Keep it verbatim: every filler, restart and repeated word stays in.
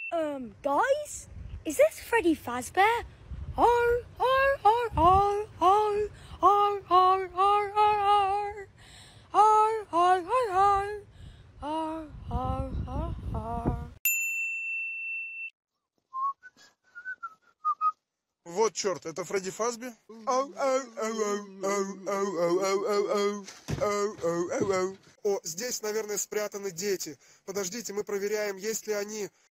Um, guys, is this Freddy Fazbear? R, R, R, R, R, R, R, R, R, R, R, R, R, R, R, R, R. Вот черт, это Фредди Фазби? О, здесь, наверное, спрятаны дети. Подождите, мы проверяем, есть ли они